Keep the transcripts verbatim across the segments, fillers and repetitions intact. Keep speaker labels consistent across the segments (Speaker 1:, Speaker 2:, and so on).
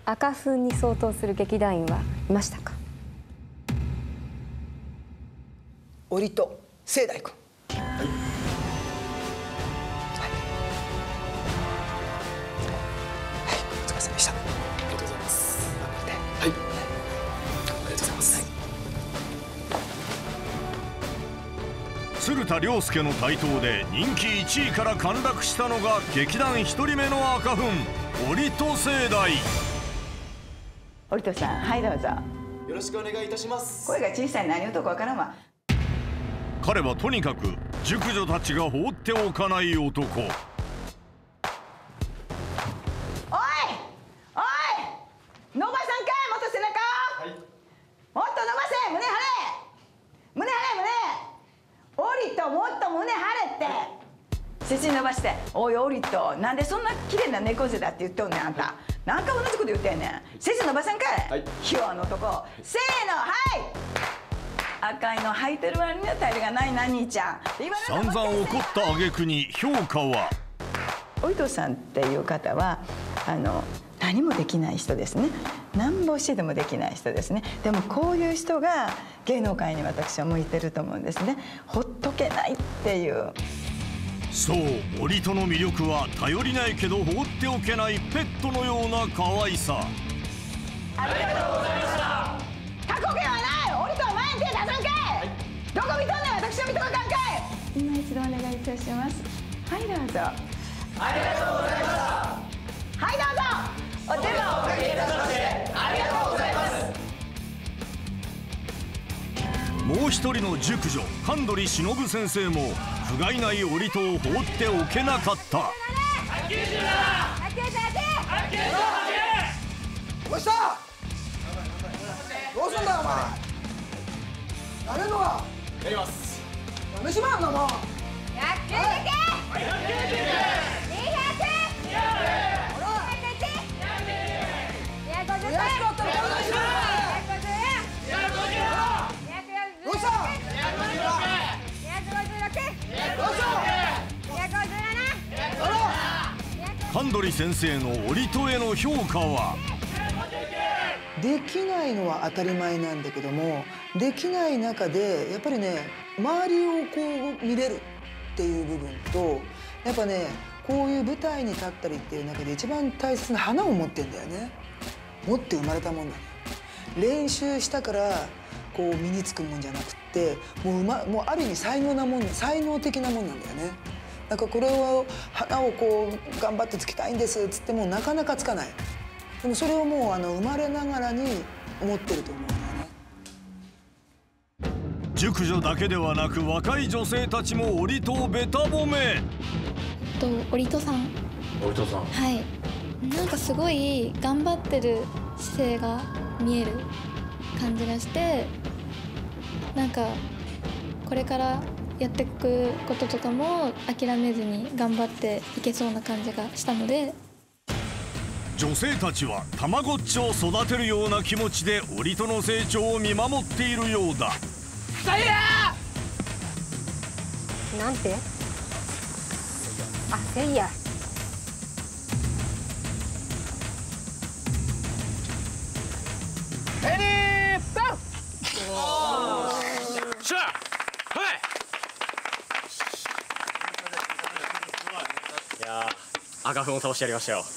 Speaker 1: 赤粉に相当する劇団員はいましたか？
Speaker 2: 折戸聖大君。はい。はい。お疲れ様でした。ありがとうございます。頑張って。はい。ありがとうございます。
Speaker 3: 鶴田凌介の台頭で人気いちいから陥落したのが劇団ひとりめの赤粉、折戸聖大。
Speaker 4: 折戸さん、はいどうぞ。
Speaker 5: よろしくお願いいたします。
Speaker 4: 声が小さい、何音かわからんわ。
Speaker 3: 彼はとにかく熟女たちが放っておかない男。
Speaker 4: おいおい、伸ばさんかい、元背中、はい、もっと伸ばせ、胸張れ、胸張れ、胸。折戸、もっと胸張れって。背筋伸ばして、おい折戸、なんでそんな綺麗な猫背だって言っとんねん、あんた。なんか同じこと言ってんねん。背筋伸ばさんかい、はい、ひ弱の男。せーの、はい。赤いの履いてる割には体力がないな、兄ちゃん。
Speaker 3: 散々怒った挙句に評価は。
Speaker 4: 折戸さんっていう方はあの何もできない人ですね。何ぼしてでもできない人ですね。でもこういう人が芸能界に私は向いてると思うんですね。ほっとけないっていう。
Speaker 3: そう、折戸の魅力は頼りないけど放っておけないペットのような可愛さ。
Speaker 4: ありがとうございました。過去形はない。折戸は前に手出さんかい、はい、どこ見とんねん、私を見とかあかんかい。今一度お願いいたします。はいどうぞ。ありがとうございました。はいどうぞ。お手間をおかけいたしましてありがとうございます。
Speaker 3: もう一人の熟女神取忍先生も不甲斐ない折戸を放っておけなかった。
Speaker 2: どうした？どうすんだよお前。やれんのか？
Speaker 5: やります。
Speaker 2: やめしまんなもう。
Speaker 6: ひゃくきゅうじゅうきゅう、にひゃく、にひゃくいち、にひゃくごじゅう、にひゃくごじゅう、
Speaker 2: 安かったらお願いします。
Speaker 6: にひゃくごじゅう、にひゃくよんじゅう、
Speaker 2: どうした？
Speaker 6: にひゃくごじゅうろく、にひゃくごじゅうろく、
Speaker 2: どうした？
Speaker 6: にひゃくごじゅうなな、
Speaker 3: 神取先生の折戸への評価は。
Speaker 2: できないのは当たり前なんだけども、できない中でやっぱりね、周りをこう見れるっていう部分と、やっぱね、こういう舞台に立ったりっていう中で一番大切な花を持ってんだよね。持って生まれたもんなの。練習したからこう身につくもんじゃなくって、もう、うま、もうある意味才能なもん、才能的なもんなんだよね。なんかこれを花をこう頑張ってつけたいんですっつってもなかなかつかない。でもそれをもうあの生まれながらに思ってると思うんだよね。
Speaker 3: 熟女だけではなく若い女性たちも折戸をべた褒め。
Speaker 7: と折戸さん。
Speaker 5: 折戸さん。
Speaker 7: はい。なんかすごい頑張ってる姿勢が見える感じがして、なんかこれからやっていくこととかも諦めずに頑張っていけそうな感じがしたので。
Speaker 3: 女性たちはたまごっちを育てるような気持ちで折戸の成長を見守っているようだ。
Speaker 2: さいや
Speaker 1: ーなんて？あ、せいや。
Speaker 2: レディードン。
Speaker 5: しゃあ、はい。いやー、赤粉を倒してやりましたよ。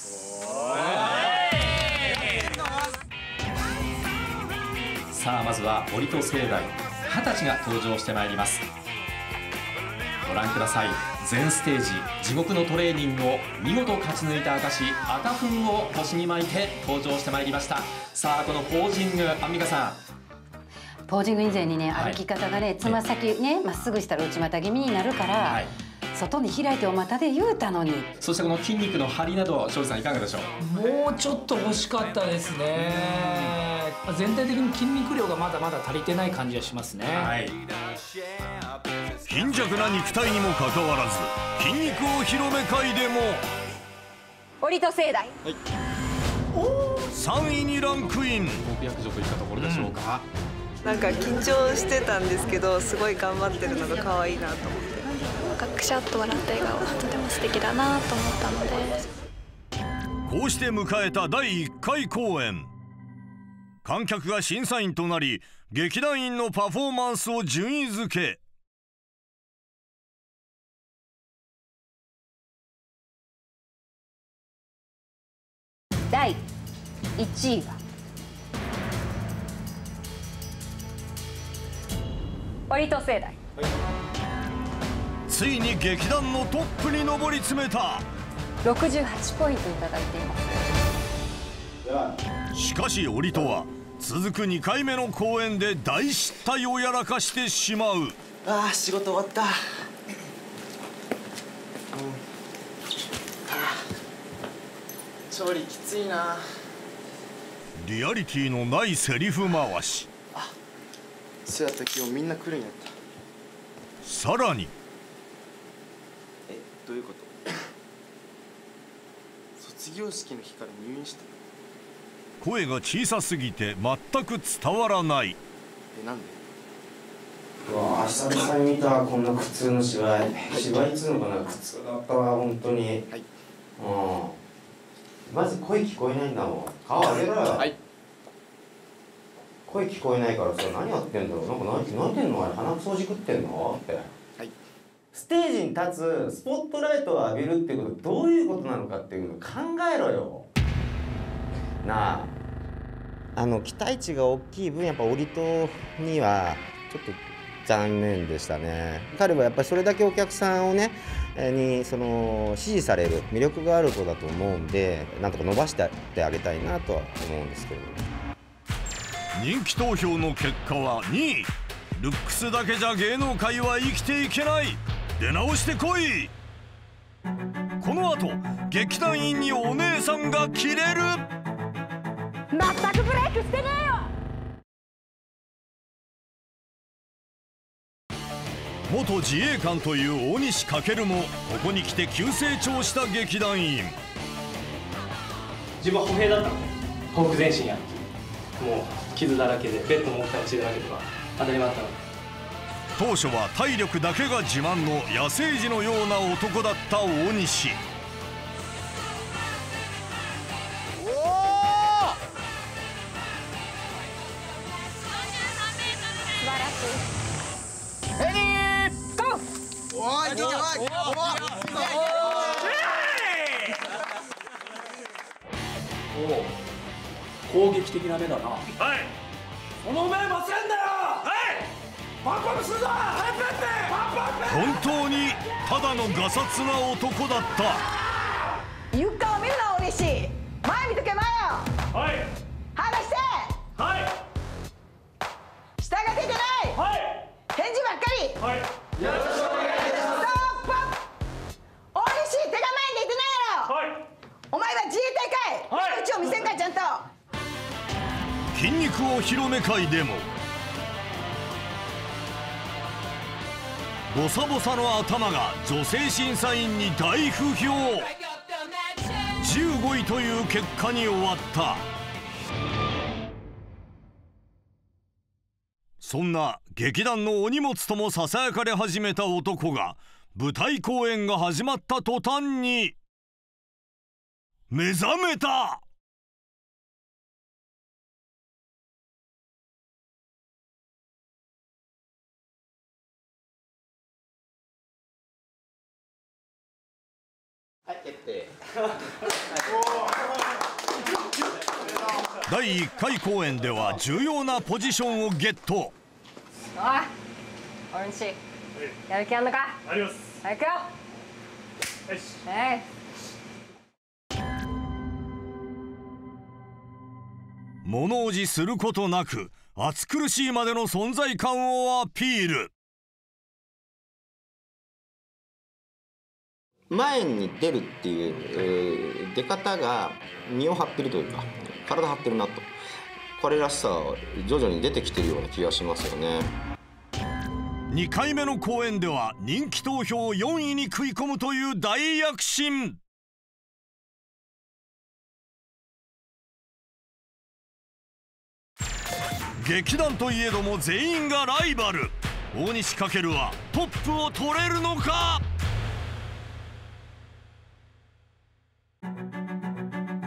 Speaker 8: さあまずは折戸聖大二十歳が登場してまいります。ご覧ください。全ステージ地獄のトレーニングを見事勝ち抜いた証赤粉を腰に巻いて登場してまいりました。さあこのポージング、アンミカさん。
Speaker 9: ポージング以前にね、歩き方がね、つま先ねまっすぐしたら内股気味になるから、はい、外に開いてお股で言うたのに。
Speaker 8: そしてこの筋肉の張りなど庄司さんいかがでしょう。
Speaker 10: もうちょっと欲しかったですね。全体的に筋肉量がまだまだ足りてない感じがしますね。はい、
Speaker 3: 貧弱な肉体にもかかわらず筋肉を広め会でも
Speaker 1: 折戸聖大、はい、
Speaker 3: さんいにランクイン。
Speaker 8: 極役女といったところでしょうか。
Speaker 11: うん、なんか緊張してたんですけど、すごい頑張ってるのが可愛いなと思って、
Speaker 7: くしゃっと笑った笑顔がとても素敵だなと思ったので。
Speaker 3: こうして迎えただいいっかい公演。観客が審査員となり、劇団員のパフォーマンスを順位付け。
Speaker 6: だいいちいは折戸盛大。
Speaker 3: ついに劇団のトップに上り詰めた。
Speaker 6: ろくじゅうはちポイントいただいています。
Speaker 3: しかし折戸は続くにかいめの公演で大失態をやらかしてしまう。
Speaker 12: ああ、仕事終わった。うん、あ調理きついな。
Speaker 3: リアリティのないセリフ回し。
Speaker 12: あ、そうやった今日みんな来るんやった。
Speaker 3: さらに
Speaker 12: え、どういうこと？卒業式の日から入院してる。
Speaker 3: 声が小さすぎて全く伝わらない。
Speaker 12: え、なんで？
Speaker 13: うわ、久々に見たこんな苦痛の芝居。芝居っつうのかな、苦痛だったわ本当に。はい。うん。まず声聞こえないんだもん。顔上げろよ。はい。声聞こえないからさ、何やってんだろう。なんか泣いて泣いてんの？あれ鼻くそじくってんのって。はい。ステージに立つスポットライトを浴びるっていうことどういうことなのかっていうのを考えろよ。なあ。あの期待値が大きい分やっぱ折戸にはちょっと残念でしたね。彼はやっぱりそれだけお客さんをねにその支持される魅力がある子だと思うんで、なんとか伸ばしてってあげたいなとは思うんですけれども。
Speaker 3: 人気投票の結果はにい。ルックスだけじゃ芸能界は生きていけない。出直してこい。この後劇団員にお姉さんがキレる。
Speaker 6: 全くブレイクしてねえよ。
Speaker 3: 元自衛官という大西翔もここに来て急成長した劇団員。
Speaker 14: 自分は歩兵だったのでほふ前進やもう傷だらけでベッドも置いたりしてるだけでは当たり前だったので。
Speaker 3: 当初は体力だけが自慢の野生児のような男だった大西。
Speaker 10: 攻撃的な目だな。
Speaker 3: はい。
Speaker 10: この目忘れんなよ。はい。パンパンするぞ。はいペッペ。パンパン
Speaker 3: 本当にただのガサツな男だった。
Speaker 4: 床を見るな大西。前見とけ前よ。
Speaker 3: はい。
Speaker 4: 離して。
Speaker 3: はい。
Speaker 4: 下が出てない。
Speaker 3: はい。
Speaker 4: 返事ばっかり。
Speaker 3: はい。
Speaker 4: よろしくお願いします。ストップ。大西手が前に出てないやろ。はい。お前は自衛隊かい。はい。うちを見せんかいちゃんと。
Speaker 3: 筋肉お披露目会でもボサボサの頭が女性審査員に大不評。じゅうごいという結果に終わった。そんな劇団のお荷物ともささやかれ始めた男が舞台公演が始まった途端に目覚めた。
Speaker 13: はい、決定。
Speaker 3: だいいっかい公演では重要なポジションをゲット。
Speaker 6: おい、オレンジやる気あんのか。
Speaker 3: あります。
Speaker 6: 早くよ。
Speaker 3: よし。
Speaker 6: はい。
Speaker 3: 物おじすることなく暑苦しいまでの存在感をアピール。
Speaker 13: 前に出るっていう、えー、出方が身を張ってるというか体張ってるなと、彼らしさ徐々に出てきてるような気がしますよね。
Speaker 3: にかいめの公演では人気投票よんいに食い込むという大躍進。劇団といえども全員がライバル。大西翔はトップを取れるのか。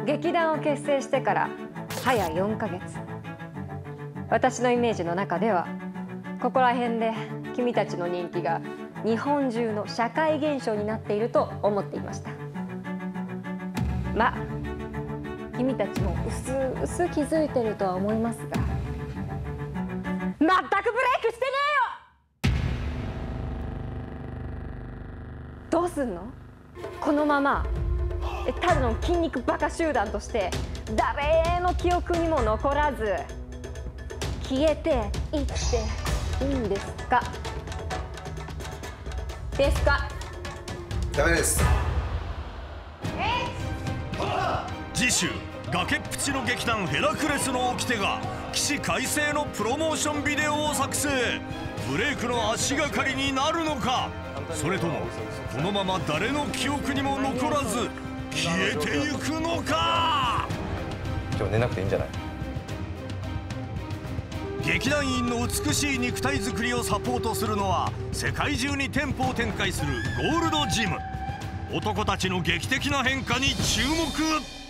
Speaker 15: 劇団を結成してから早よんかげつ。私のイメージの中ではここら辺で君たちの人気が日本中の社会現象になっていると思っていました。まあ君たちもうすうす気づいてるとは思いますが、全くブレイクしてねえよ。どうすんの？このままただの筋肉バカ集団として誰の記憶にも残らず消えていっていいんですか？ですか？
Speaker 16: ダメです。
Speaker 3: 次週崖っぷちの劇団ヘラクレスの掟が起死回生のプロモーションビデオを作成。ブレイクの足がかりになるのか、それともこのまま誰の記憶にも残らず消えてゆくのか。
Speaker 16: 今日寝なくていいんじゃない？
Speaker 3: 劇団員の美しい肉体作りをサポートするのは世界中に店舗を展開するゴールドジム。男たちの劇的な変化に注目。